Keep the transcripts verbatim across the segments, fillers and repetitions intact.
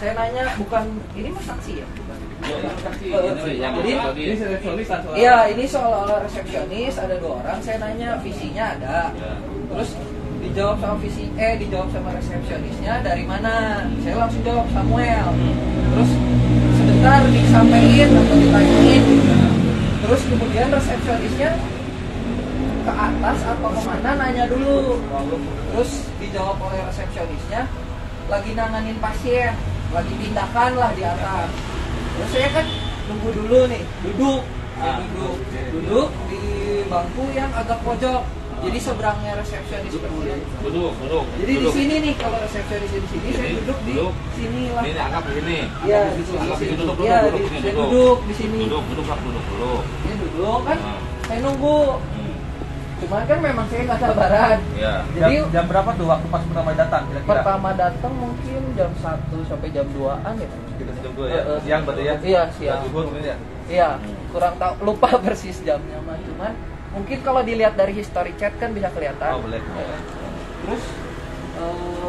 saya nanya, bukan ini mas saksi ya? Bukan. Jadi ini resepsionis kan? Iya, ini soal resepsionis ada dua orang. Saya nanya visinya ada, terus dijawab sama visi, eh dijawab sama resepsionisnya dari mana? Saya langsung jawab Samuel. Terus sebentar disampaikan atau ditanyain, terus kemudian resepsionisnya ke atas atau kemana nanya dulu. Terus dijawab oleh resepsionisnya lagi nanganin pasien, lagi tindakan lah di atas. Terus saya kan nunggu dulu nih, duduk, saya duduk, duduk di bangku yang agak pojok. Jadi seberangnya resepsionis pasien. Duduk, duduk. Jadi di sini nih kalau resepsionis di sini, saya duduk di sini lah. Ini anggap di sini. Iya, di sini. Duduk, Iya, duduk, di- saya duduk. duduk di sini. Duduk, duduk, duduk, duduk, duduk. Ini duduk kan, Nah. saya nunggu. Cuman kan memang saya nggak sabaran. Ya. Jadi jam, jam berapa tuh waktu pas pertama datang kira-kira? pertama datang mungkin jam satu sampai jam duaan ya. Jam dua ya? Eh, eh. Siang berarti ya? Iya, siang. Zuhur mungkin ya? Iya, kurang tahu, lupa persis jamnya mah. Cuman mungkin kalau dilihat dari history chat kan bisa kelihatan. Oh, boleh. Eh, Terus eh,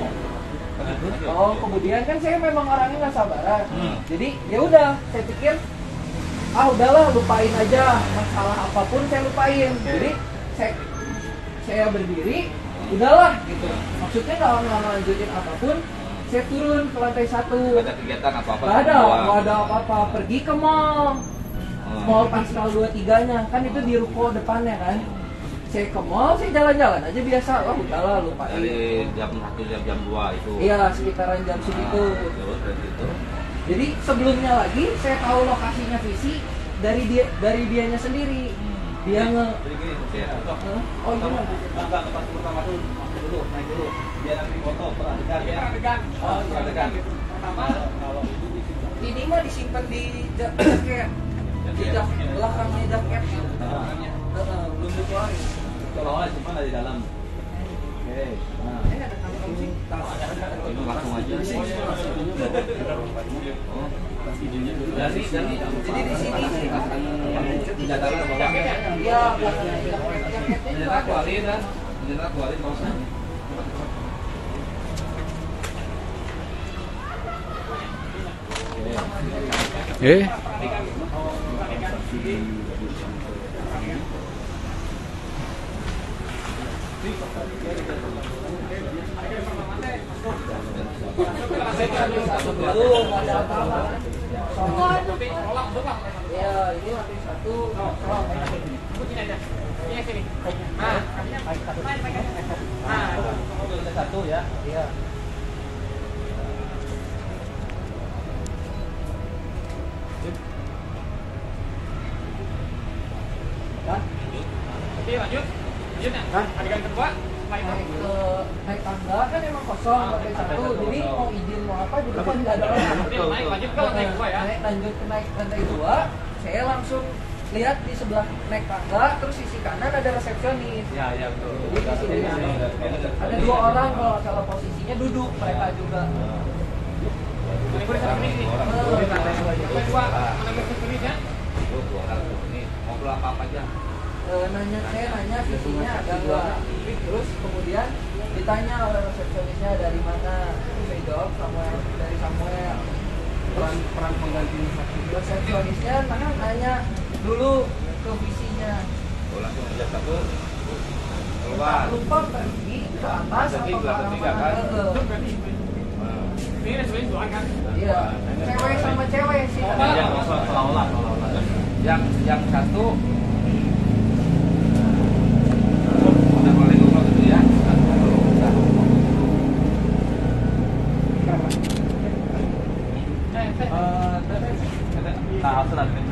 oh kemudian kan saya memang orangnya nggak sabaran. Hmm. Jadi ya udah, saya pikir ah udahlah lupain aja masalah apapun saya lupain. Jadi saya saya berdiri, udahlah gitu. Maksudnya nggak nggak lanjutin apapun. Saya turun ke lantai satu. Nggak ada kegiatan apa-apa. Gak ada, Doang. gak ada apa-apa. Pergi ke mall. Hmm. Mall Pascal dua puluh tiga-nya. Kan itu di ruko depannya kan. Saya ke mall, saya jalan-jalan aja biasa. Oh udahlah, lupain. Dari jam satu jam jam dua itu. Iya, sekitaran jam segitu. Nah, terus dari itu. Jadi sebelumnya lagi, saya tahu lokasinya Visi dari dia dari dianya sendiri. Dia nge... Jadi gini, Iya. Huh? Oh iya. Enggak, tempat pertama tuh masuk dulu, naik dulu. Biar nanti foto peradegan ya. Oh, peradegan. Pertama, Kalau itu di situ. ini mah disimpan di ja- jaket. Di jaket, belakangnya jaket. Heeh, belum dikeluarin. Seolah-olah cuma ada di dalam. Oke. Nah, Ini ada kantong sih. Itu langsung aja. Oh. dari dari Jadi di sini sih. senjata bawa. Iya, belakangnya jaket. Jaketnya juga ada. keluarin kan. Senjata keluarin mau usah. Eh, Belum ada apa-apa. Iya, ini lantai satu. Lantai satu ya. Iya. Kan? Oke lanjut, lanjut ya. Adegan kedua, Naik ke naik tangga kan emang kosong lantai satu, jadi mau izin mau apa juga kan nggak ada orang. Oke, naik lanjut ke lantai kedua ya. Naik lanjut ke naik lantai dua, saya langsung lihat di sebelah naik tangga, terus sisi kanan ada resepsionis. Ya, ya betul. Jadi di sini ada dua orang kalau nggak salah posisinya duduk mereka juga. Ini gue di sini. Eh, Lantai dua, mana gue sini ya? Itu dua orang ini ngobrol apa apa aja. eh, nanya saya nanya visinya ada nggak, terus kemudian ditanya oleh resepsionisnya dari mana, terus saya jawab Samuel, dari Samuel. Peran peran pengganti saksi. Resepsionisnya mana nanya dulu ke visinya, Oh, langsung aja satu. Keluar. lupa pergi ke atas Pergi atau ke lantai tiga, kan? Ini resepsionis dua kan? Iya, cewek sama cewek sih. Ya, seolah-olah, seolah-olah. Yang yang satu udah mulai ngobrol gitu ya. Nah, harus nanti.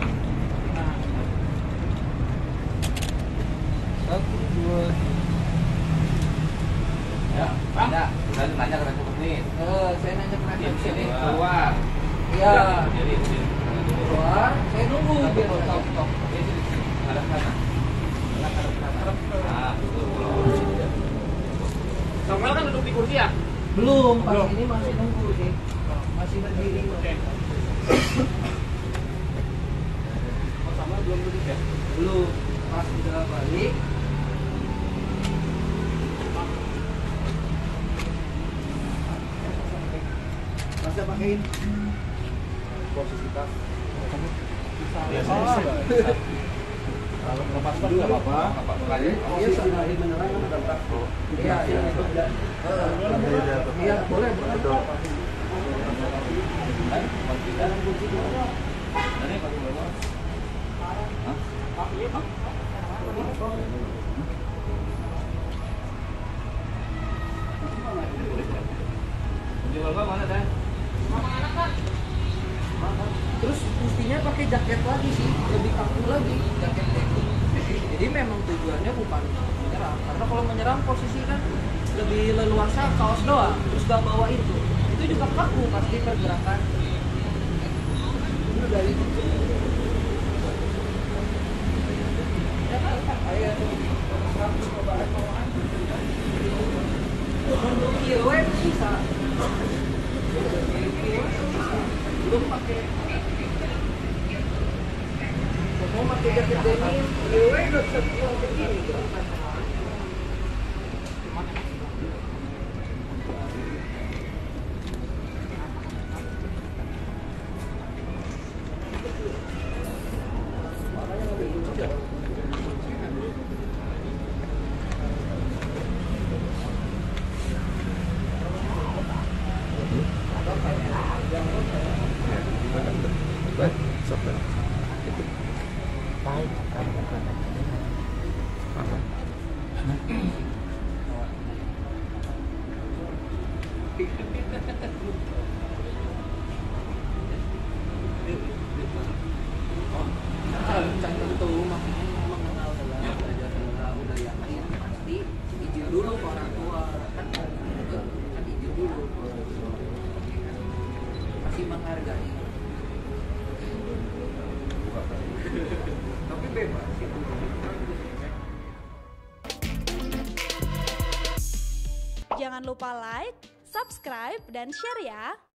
Satu, dua, Ya, nanya, udah nanya ke resepsionis. eh, saya nanya ke resepsionis. Keluar. Iya, Jadi jadi keluar, saya nunggu biar tahu. ada sana. Ah, betul. Samuel kan duduk di kursi ya? Belum, pas ini masih nunggu sih, masih berdiri. Oke. Oh, sama belum duduk ya? Belum, pas udah balik. Pas bisa pakein posisi tas. Biasanya Kalau lepas tas nggak apa-apa. Iya, sambil menyerang kan ada tas. Iya, iya. Iya, boleh, boleh. mana teh? Terus mestinya pakai jaket lagi sih, lebih kaku lagi jaket denim. Jadi memang tujuannya bukan menyerang, karena kalau menyerang posisi kan lebih leluasa kaos doang, terus gak bawa itu, itu juga kaku pasti pergerakan. Itu dari ya kan, kayak seratus cobaan untuk kiloan bisa, belum pakai mau pakai jaket denim, kiloan udah sekilo begini kan. Tentu makanya mengenal dalam belajar dalam udah yakin pasti izin dulu ke orang tua kan kan izin dulu ke orang tua masih menghargai tapi bebas itu. Jangan lupa like, subscribe, dan share ya.